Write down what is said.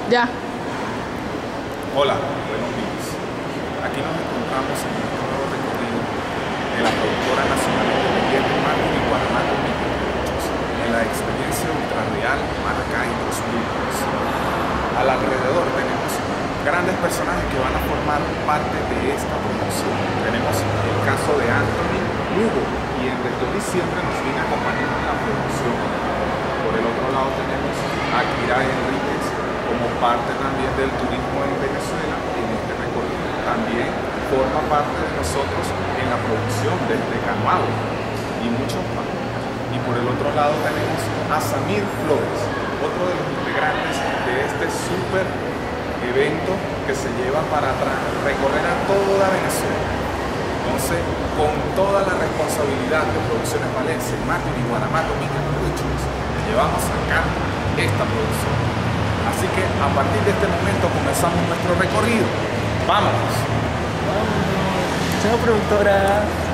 Ya. Hola, buenos días. Aquí nos encontramos en un nuevo recorrido de la productora nacional independiente Martín y Guaramate en la experiencia ultrarreal Maracay 2002. Al alrededor tenemos grandes personajes que van a formar parte de esta promoción. Tenemos el caso de Anthony Lugo, quien desde diciembre nos viene acompañando en la promoción. Por el otro lado tenemos a Kira Enríquez como parte también del turismo en Venezuela en este recorrido. También forma parte de nosotros en la producción desde Canoado y muchos más. Y por el otro lado tenemos a Samir Flores, otro de los integrantes de este súper evento que se lleva para recorrer a toda Venezuela. Entonces, con toda la responsabilidad de Producciones Valencia, Martín y Guaramate llevamos a cabo esta producción. Así que a partir de este momento comenzamos nuestro recorrido. ¡Vámonos! Vámonos. Chao, productora.